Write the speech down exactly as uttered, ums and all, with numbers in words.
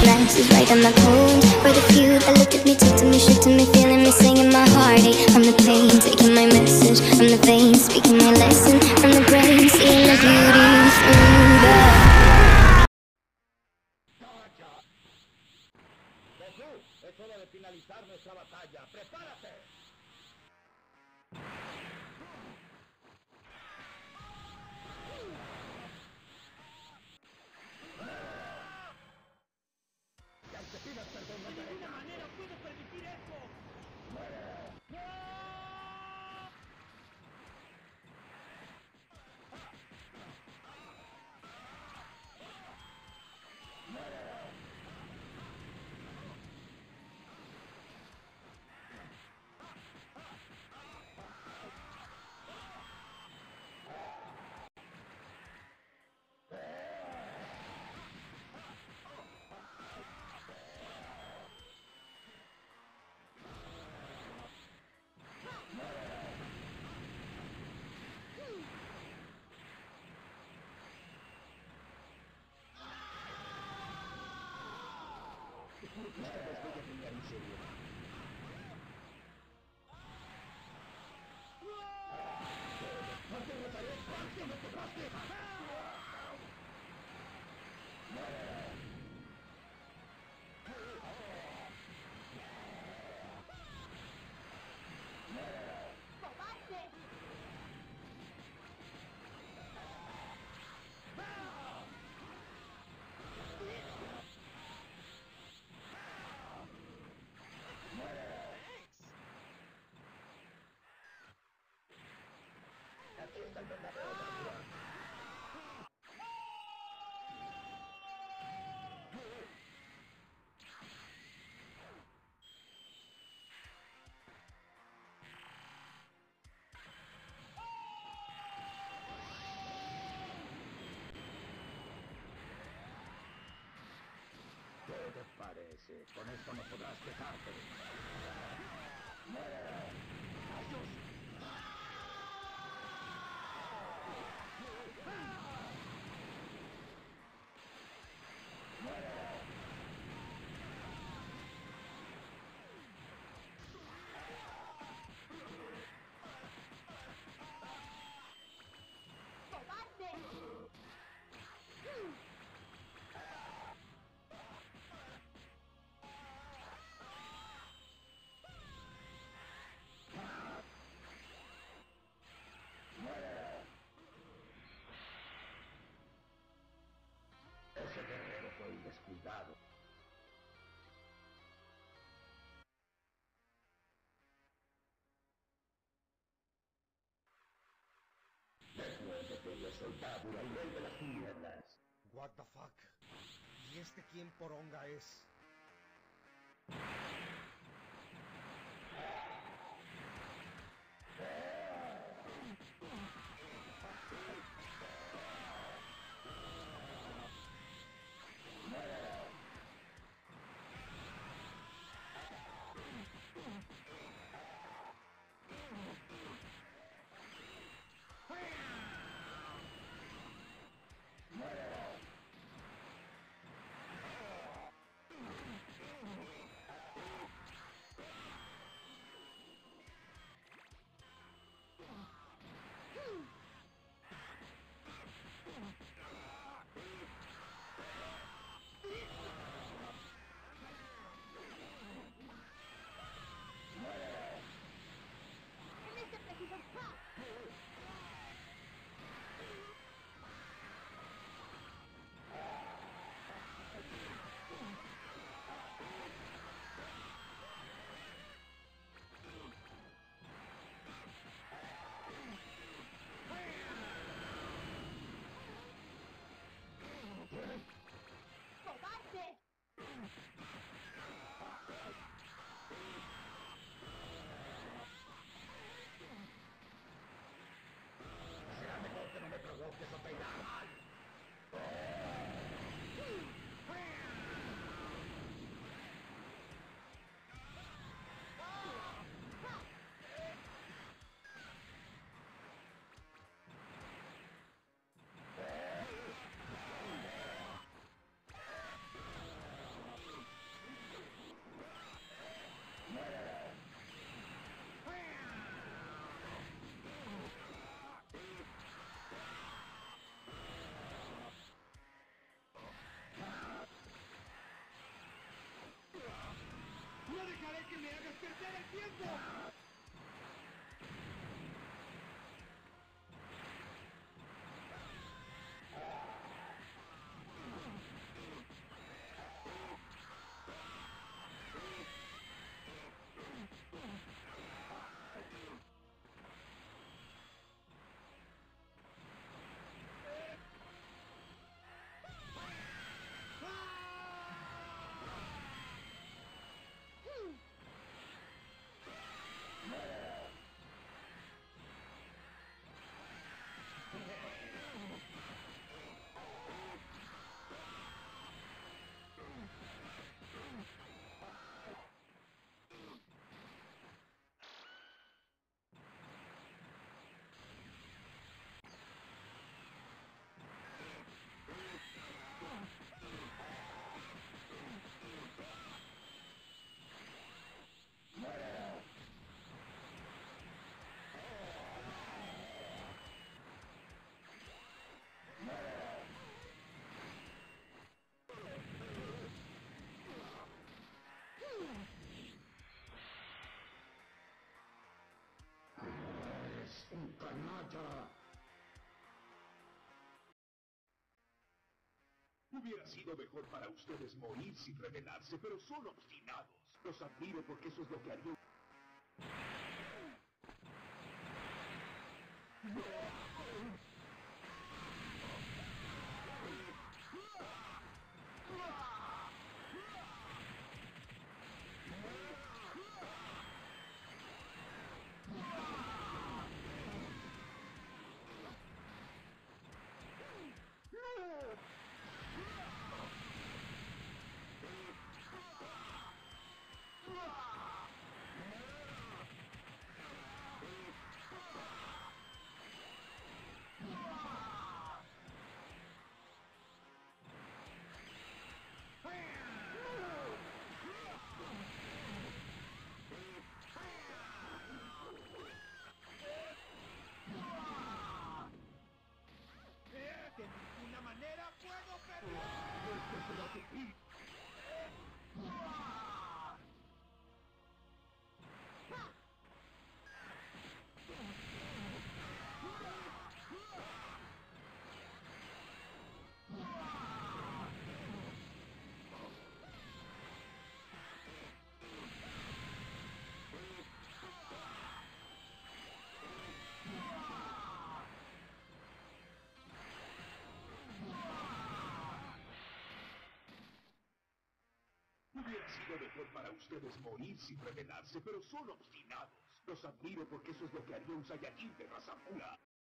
glasses right on my cold. For the few that looked at me, took to me, shook to me, feeling me, singing my heartache. From the pain, taking my message from the veins, speaking my lesson from the brain, seeing the beauty through the... Goku, es hora de finalizar nuestra batalla. ¡Prepárate! Y aunque pidas perdón, no de ninguna manera puedo permitir eso. ¡Muere! Esta vez voy a brillar en serio. ¡No te mataré! ¡No me tocaste! ¡Muere! Aquí está el verdadero campeón. ¿Qué te parece? Con esto no podrás quejarte. ¡Muere! ¡Adiós! Ese guerrero fue un descuidado. Después de que la soldadura y vuelve las tinieblas. What the fuck? ¿Y este quién poronga es? Hubiera sido mejor para ustedes morir sin rebelarse, pero son obstinados. Los admiro porque eso es lo que haría. De ninguna manera puedo perder. Hubiera sido mejor para ustedes morir sin rebelarse, pero son obstinados. Los admiro porque eso es lo que haría un Saiyajin de raza pura.